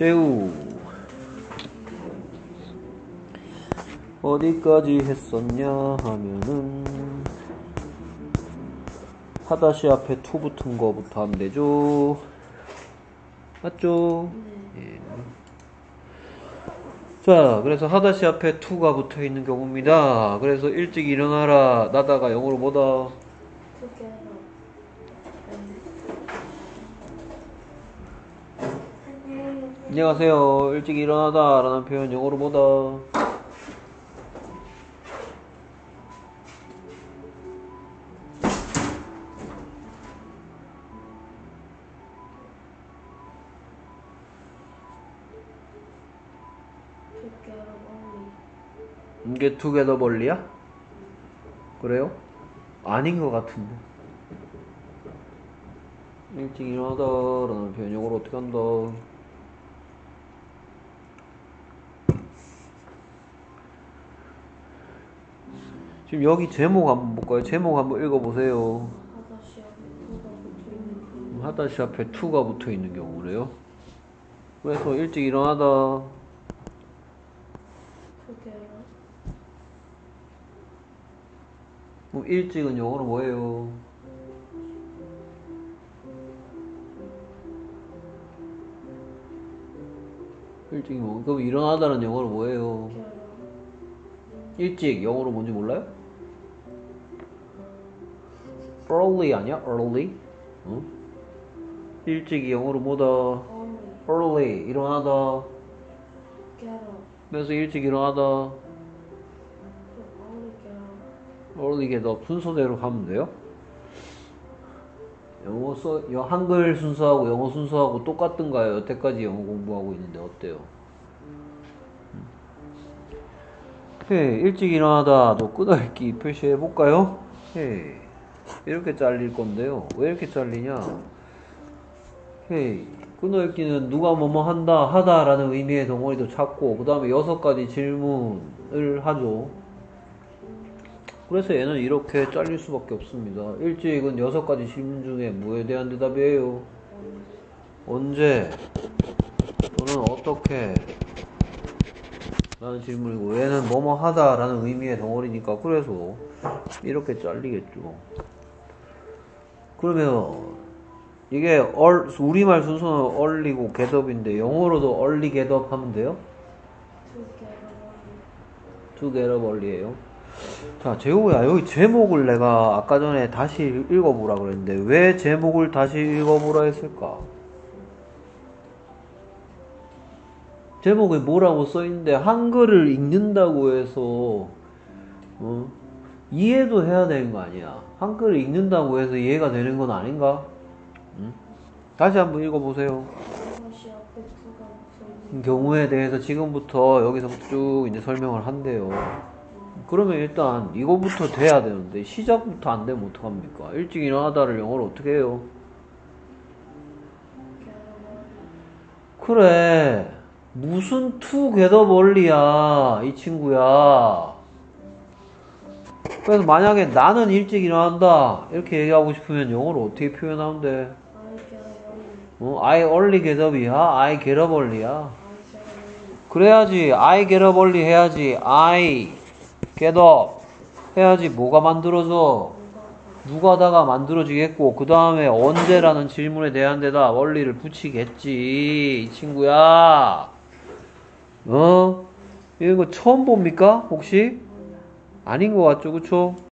재우 어디까지 했었냐 하면은 하다시 앞에 투 붙은 거부터 하면 되죠. 맞죠? 예. 자, 그래서 하다시 앞에 투가 붙어 있는 경우입니다. 그래서 일찍 일어나라 나다가 영어로 뭐다? 안녕하세요. 일찍 일어나다 라는 표현 영어로 뭐다? 이게 together early야? 그래요? 아닌 것 같은데. 일찍 일어나다 라는 표현 영어로 어떻게 한다? 지금 여기 제목 한번 볼까요? 제목 한번 읽어보세요. 하다시 앞에 to가 붙어 있는 경우래요. 그래서 일찍 일어나다. 그럼 일찍은 영어로 뭐예요? 일찍이 뭐? 그럼 일어나다는 영어로 뭐예요? 일찍 영어로 뭔지 몰라요? early 아니야? early? 어? 일찍이 영어로 뭐다? early 일어나다. 그래서 일찍 일어나다. early get up 순서대로 가면 돼요. 한글 순서하고 영어 순서하고 똑같은가요? 여태까지 영어 공부하고 있는데 어때요? 네, 일찍 일어나다 또 끊어읽기 표시해 볼까요? 네, 이렇게 잘릴 건데요. 왜 이렇게 잘리냐? 네, 끊어읽기는 누가 뭐뭐 한다 하다 라는 의미의 덩어리도 찾고 그 다음에 6가지 질문을 하죠. 그래서 얘는 이렇게 잘릴 수밖에 없습니다. 일찍은 6가지 질문 중에 뭐에 대한 대답이에요? 언제 또는 어떻게 라는 질문이고 얘는 뭐뭐 하다 라는 의미의 덩어리니까 그래서 이렇게 잘리겠죠. 그러면 이게 우리말 순서는 early고 get up인데 영어로도 early get up 하면 돼요? to get up early예요. 자, 재호야, 여기 제목을 내가 아까 전에 다시 읽어보라 그랬는데 왜 제목을 다시 읽어보라 했을까? 제목에 뭐라고 써있는데 한글을 읽는다고 해서 이해도 해야 되는 거 아니야. 한글을 읽는다고 해서 이해가 되는 건 아닌가? 다시 한번 읽어보세요. 경우에 대해서 지금부터 여기서부터 쭉 이제 설명을 한대요. 그러면 일단 이거부터 돼야 되는데 시작부터 안 되면 어떡합니까? 일찍 일어나다를 영어로 어떻게 해요? 그래, 무슨 to get up early야 이 친구야. 그래서 만약에 나는 일찍 일어난다 이렇게 얘기하고 싶으면 영어로 어떻게 표현하면 돼? I early get up이야? I get up early야? 그래야지. I get up early 해야지. I get up 해야지. 뭐가 만들어져? 누가다가 만들어지겠고 그 다음에 언제라는 질문에 대한 대답 early를 붙이겠지 이 친구야. 이거 처음 봅니까? 혹시? 아닌 것 같죠? 그쵸?